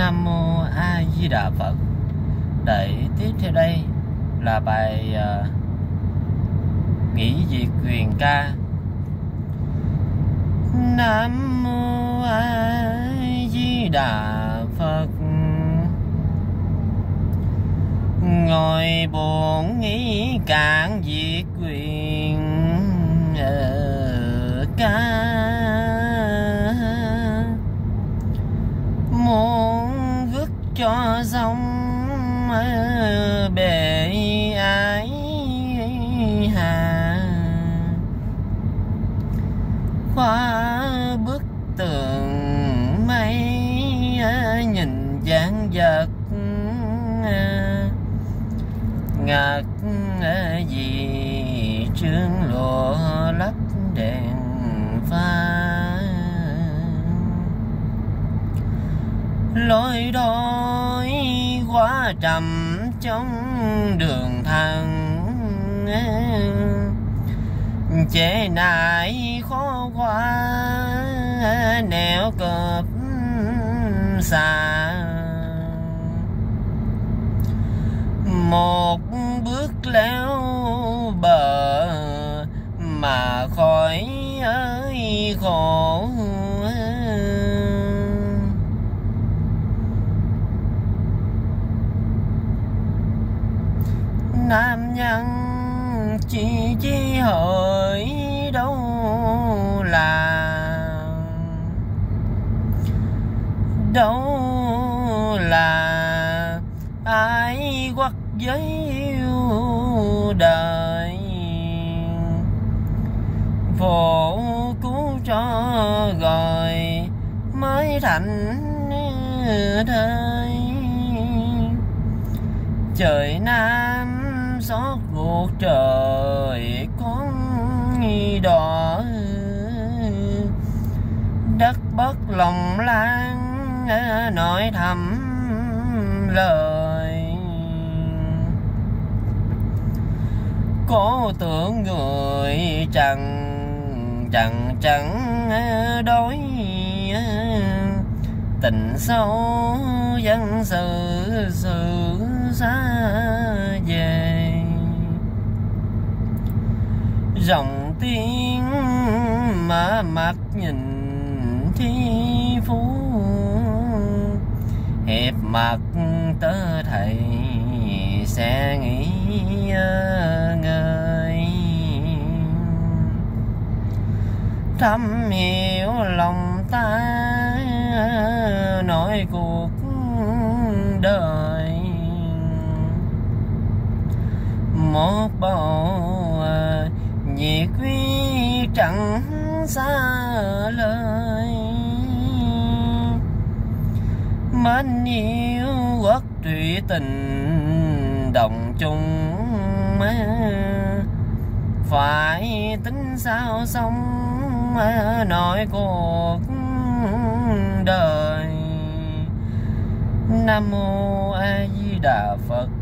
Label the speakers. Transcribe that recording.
Speaker 1: Nam Mô A Di Đà Phật. Để tiếp theo đây là bài nghỉ diệt quyền ca. Nam Mô A Di Đà Phật. Ngồi buồn nghĩ cạn diệt quyền ca, muốn vứt cho dòng bể ái hà, khóa bức tường mây nhìn dáng vật ngạc gì trương lụa lắp đèn pha, lối đôi quá trầm trong đường thẳng, chế nại khó qua nẻo cọp xa, một bước léo bờ mà khỏi ơi khổ. Nam nhân chỉ hỏi đâu là ai quắc với yêu đời, phổ cứu cho rồi mới thành đời. Trời Nam xót ruột trời con đỏ, đất bất lòng lan nói thầm lời. Cố tưởng người chẳng đối, tình sâu dân sự xa về. Dòng tiếng mà mặt nhìn thi phú, hiệp mặt tớ thầy sẽ nghĩ ngơi. Thâm hiểu lòng ta nói cuộc đời, một bầu nhiệt quý chẳng xa lời. Mến yêu quốc thủy tình đồng chung, phải tính sao xong nói cuộc đời. Nam Mô A Di Đà Phật.